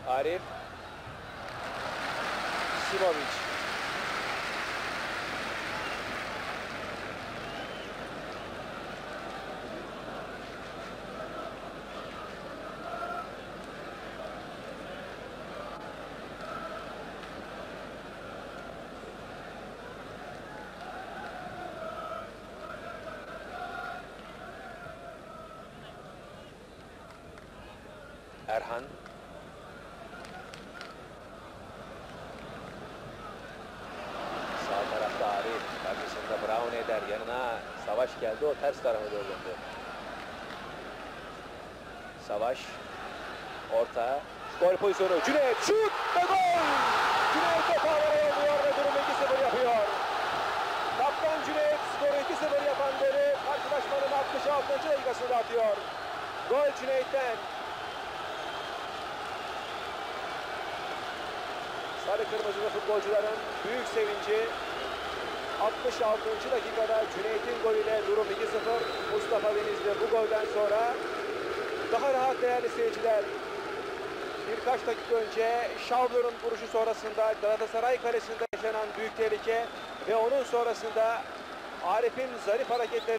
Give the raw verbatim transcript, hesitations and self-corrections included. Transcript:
Arif. Simovic. Erhan. Sağ tarafta Arif. Karşısında Brown eder. Yanına Savaş geldi. O ters tarafa doğru döndü. Savaş. Orta. Gol pozisyonu. Cüneyt. Şut ve gol! Cüneyt topu havaya yolluyor ve durumu iki sıfır yapıyor. Kaptan Cüneyt skoru iki sıfır yapan golü karşılaşmanın altmış altıncı dakikasında atıyor. Gol Cüneyt'ten. Sarı kırmızılı futbolcuların büyük sevinci. altmış altıncı dakikada Cüneyt'in golüyle durum iki sıfır. Mustafa Denizli bu golden sonra daha rahat değerli seyirciler. Birkaç dakika önce Şavlur'un vuruşu sonrasında Galatasaray kalesinde yaşanan büyük tehlike ve onun sonrasında Arif'in zarif hareketleri